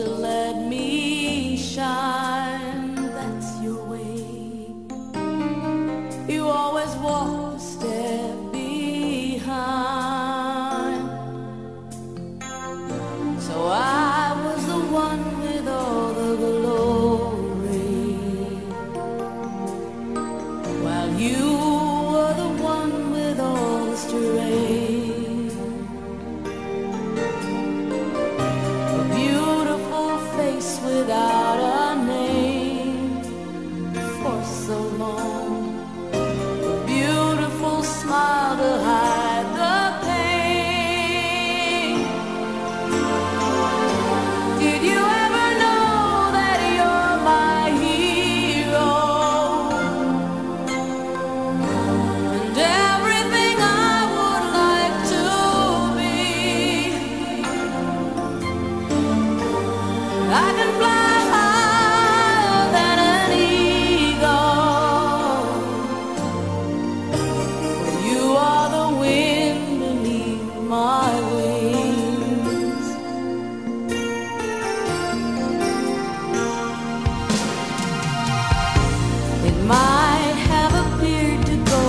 to let me shine. That's your way. You always walk a step behind. So I was the one with all the glory, while you were the one with all the strength. A beautiful face without a name for so long. A beautiful smile to hide the pain. Did you ever know that you're my hero? And everything I would like to be. I can fly higher than an eagle. You are the wind beneath my wings. It might have appeared to go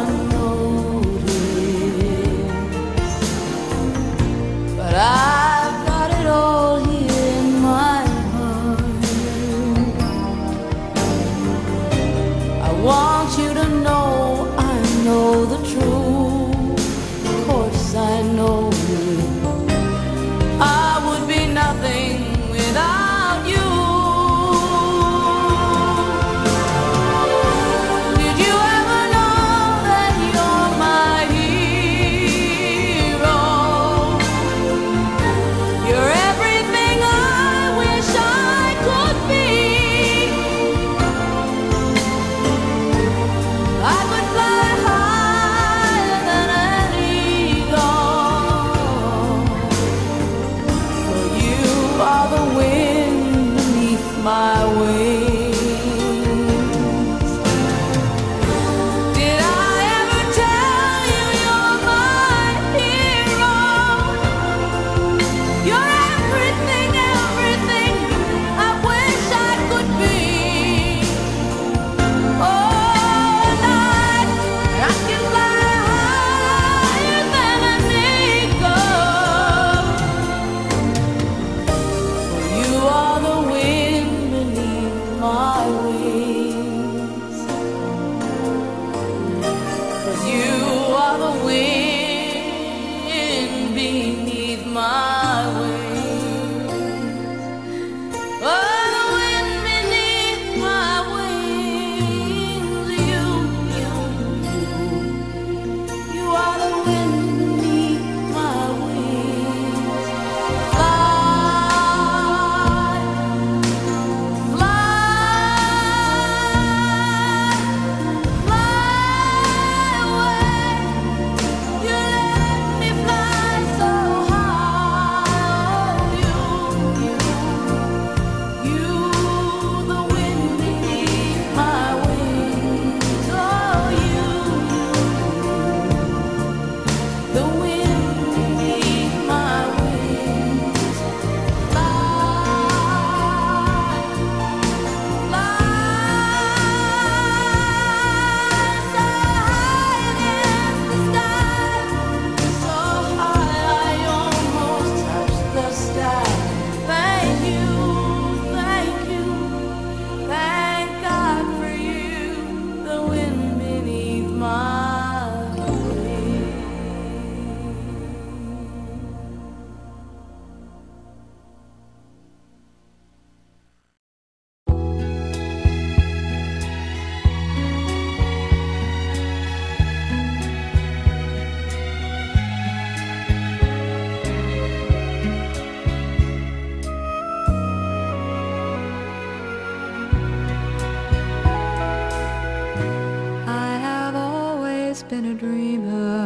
unnoticed, but I've got it all here in my heart. I want you to know I know the truth. Of course I know I would be nothing without you. Did you ever know that you're my hero? You're everything I wish I could be. I could fly higher than an eagle. For you are the wind beneath my wings. Did I ever tell you you're my hero? You're everything, everything I wish I could be. Oh, night, I can fly higher than an eagle. For you are the wind beneath my wings. 'Cause you are the wind beneath my wings. Oh, the wind beneath my wings. You are the wind beneath my wings. Fly, fly away. You let me fly so high. You, the wind beneath my wings. Oh, the wind beneath my wings. Fly, fly so high against the sky, so high I almost touch the sky. Thank you, thank God for you, the wind beneath my wings. I have always been a dreamer,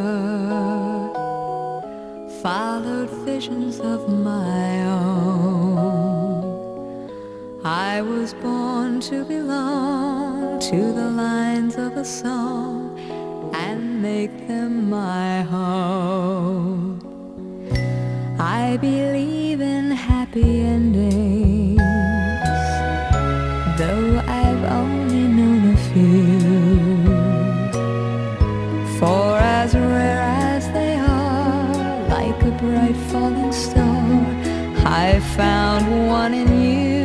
followed visions of my own. I was born to belong to the lines of a song and make them my home. I believe in happy endings. though I've only known a few. For as rare as they are, like a bright falling star, I found one in you.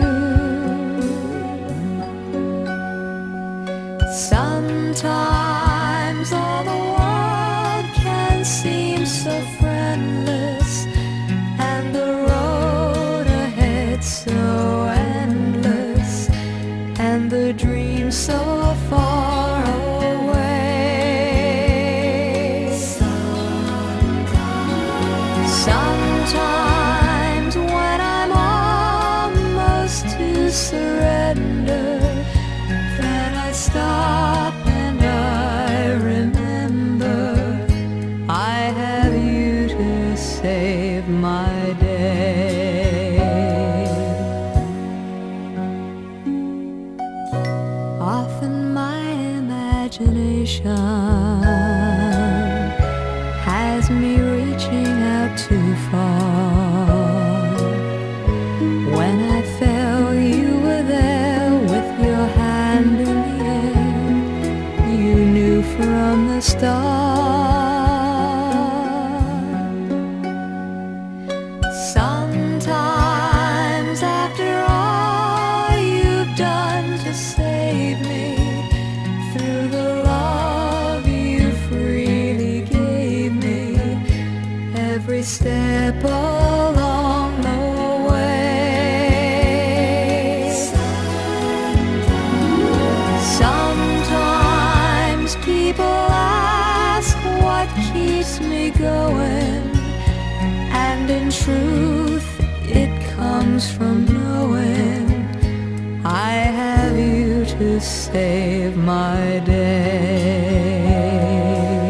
Sometimes all the world can seem so friendless, and the road ahead so endless, and the dream so far away. Sometimes when I'm almost to surrender, then I stop and I remember I have you to save my day. Often my imagination has me reaching out too far. When I felt you were there with your hand in the air, you knew from the start. Sometimes after all you've done to save me, through the love you freely gave me, every step along the way. Sometimes people ask what keeps me going, and in truth it comes from knowing I have you to save my day.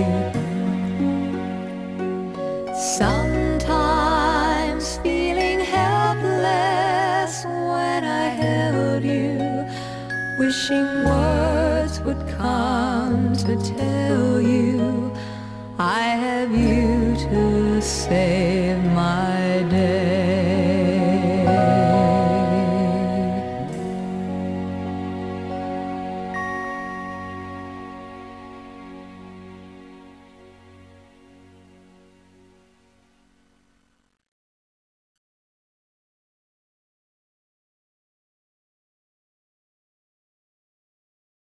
Sometimes feeling helpless when I held you, wishing words would come to tell you I have you to save